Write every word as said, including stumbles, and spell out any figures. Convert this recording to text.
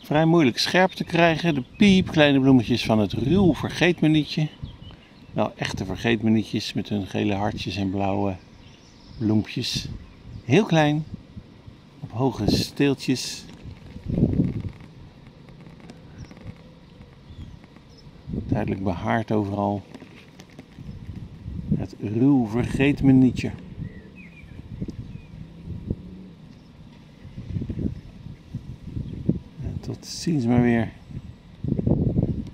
vrij moeilijk scherp te krijgen. De piepkleine bloemetjes van het ruw vergeetmenietje. Wel echte vergeetmenietjes met hun gele hartjes en blauwe bloempjes. Heel klein, op hoge steeltjes. Duidelijk behaard overal. Het ruw vergeetmenietje. En tot ziens maar weer.